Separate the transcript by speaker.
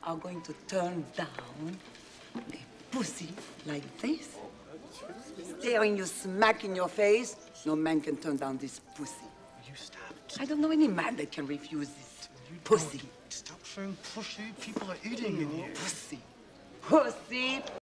Speaker 1: are going to turn down a pussy like this, staring you smack in your face, no man can turn down this pussy.
Speaker 2: You stop.
Speaker 1: I don't know any man that can refuse this pussy.
Speaker 2: Stop throwing pussy. People are eating in here.
Speaker 1: Pussy. Pussy.